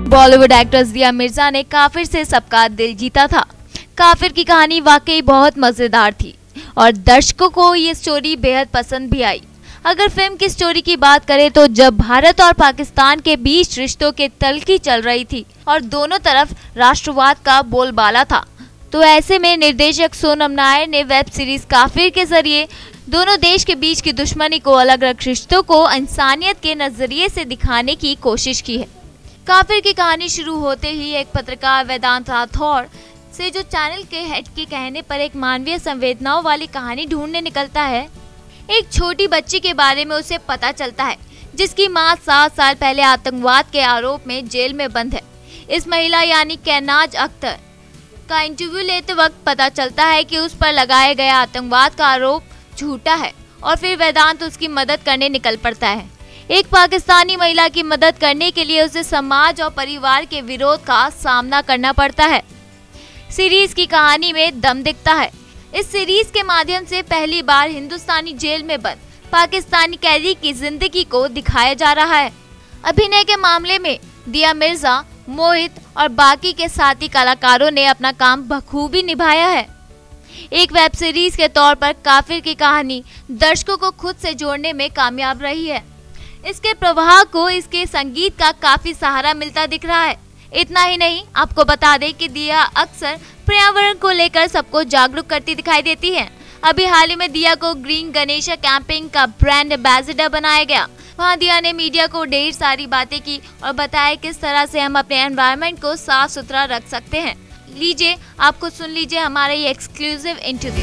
Bollywood actress दिया मिर्जा ने काफिर से सबका दिल जीता था। काफिर की कहानी वाकई बहुत मजेदार थी और दर्शकों को ये स्टोरी बेहद पसंद भी आई। अगर फिल्म की स्टोरी की बात करें तो जब भारत और पाकिस्तान के बीच रिश्तों के तल्खी चल रही थी और दोनों तरफ राष्ट्रवाद का बोलबाला था, तो ऐसे में निर्देशक सोनम नायर ने वेब सीरीज काफिर के जरिए दोनों देश के बीच की दुश्मनी को, अलग अलग रिश्तों को इंसानियत के नजरिए से दिखाने की कोशिश की है। काफिर की कहानी शुरू होते ही एक पत्रकार वेदांत राठौर से जो चैनल के हेड के कहने पर एक मानवीय संवेदनाओं वाली कहानी ढूंढने निकलता है। एक छोटी बच्ची के बारे में उसे पता चलता है जिसकी मां 7 साल पहले आतंकवाद के आरोप में जेल में बंद है। इस महिला यानी कैनाज अख्तर का इंटरव्यू लेते वक्त पता चलता है कि उस पर लगाए गए आतंकवाद का आरोप झूठा है और फिर वेदांत उसकी मदद करने निकल पड़ता है। एक पाकिस्तानी महिला की मदद करने के लिए उसे समाज और परिवार के विरोध का सामना करना पड़ता है। सीरीज की कहानी में दम दिखता है। इस सीरीज के माध्यम से पहली बार हिंदुस्तानी जेल में बंद पाकिस्तानी कैदी की जिंदगी को दिखाया जा रहा है। अभिनय के मामले में दिया मिर्जा, मोहित और बाकी के साथी कलाकारों ने अपना काम बखूबी निभाया है। एक वेब सीरीज के तौर पर काफिर की कहानी दर्शकों को खुद से जोड़ने में कामयाब रही है। इसके प्रवाह को इसके संगीत का काफी सहारा मिलता दिख रहा है। इतना ही नहीं, आपको बता दें कि दिया अक्सर पर्यावरण को लेकर सबको जागरूक करती दिखाई देती है। अभी हाल ही में दिया को ग्रीन गणेश कैंपेन का ब्रांड एम्बेसडर बनाया गया। वहां दिया ने मीडिया को ढेर सारी बातें की और बताया किस तरह से हम अपने एनवायरनमेंट को साफ सुथरा रख सकते हैं। लीजिए, आपको सुन लीजिए हमारा ये एक्सक्लूसिव इंटरव्यू।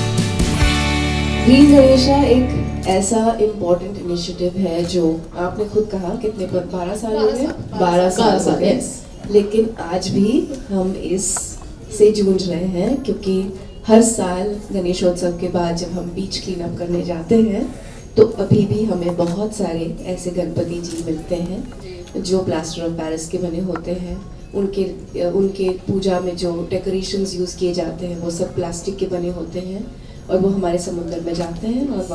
ग्रीन गणेश एक ऐसा इम्पोर्टेंट इनिशिएटिव है जो आपने खुद कहा कितने 12 साल हो गए, 12 साल हो गए, लेकिन आज भी हम इस से जूझ रहे हैं क्योंकि हर साल गणेशोत्सव के बाद जब हम बीच क्लीन अप करने जाते हैं तो अभी भी हमें बहुत सारे ऐसे गणपति जी मिलते हैं जो प्लास्टर ऑफ पेरिस के बने होते हैं। उनके पूजा में जो डेकोरेशंस यूज़ किए जाते हैं वो सब प्लास्टिक के बने होते हैं और वो हमारे समुद्र में जाते हैं और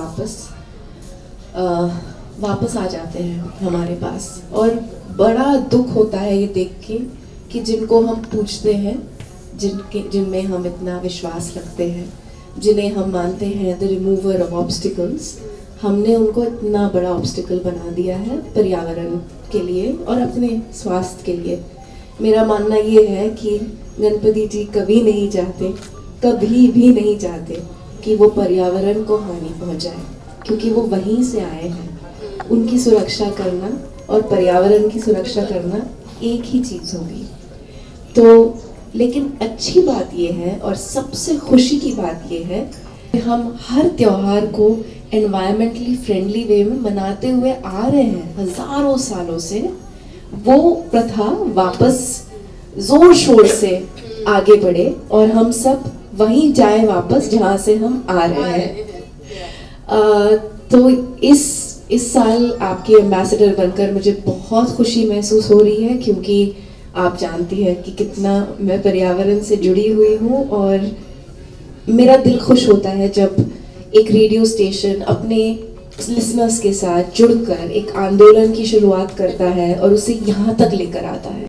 वापस आ जाते हैं हमारे पास। और बड़ा दुख होता है ये देख के कि जिनको हम पूजते हैं, जिनमें हम इतना विश्वास रखते हैं, जिन्हें हम मानते हैं द रिमूवर ऑफ ऑब्स्टिकल्स, हमने उनको इतना बड़ा ऑब्स्टिकल बना दिया है पर्यावरण के लिए और अपने स्वास्थ्य के लिए। मेरा मानना ये है कि गणपति जी कभी नहीं चाहते, कभी भी नहीं चाहते कि वो पर्यावरण को हानि पहुंचाए, क्योंकि वो वहीं से आए हैं। उनकी सुरक्षा करना और पर्यावरण की सुरक्षा करना एक ही चीज़ होगी। तो लेकिन अच्छी बात ये है और सबसे खुशी की बात ये है कि हम हर त्योहार को एनवायरमेंटली फ्रेंडली वे में मनाते हुए आ रहे हैं। हजारों सालों से वो प्रथा वापस जोर शोर से आगे बढ़े और हम सब वहीं जाए वापस जहाँ से हम आ रहे हैं। तो इस साल आपकी एम्बेसडर बनकर मुझे बहुत खुशी महसूस हो रही है, क्योंकि आप जानती हैं कि कितना मैं पर्यावरण से जुड़ी हुई हूँ और मेरा दिल खुश होता है जब एक रेडियो स्टेशन अपने लिसनर्स के साथ जुड़कर एक आंदोलन की शुरुआत करता है और उसे यहाँ तक लेकर आता है।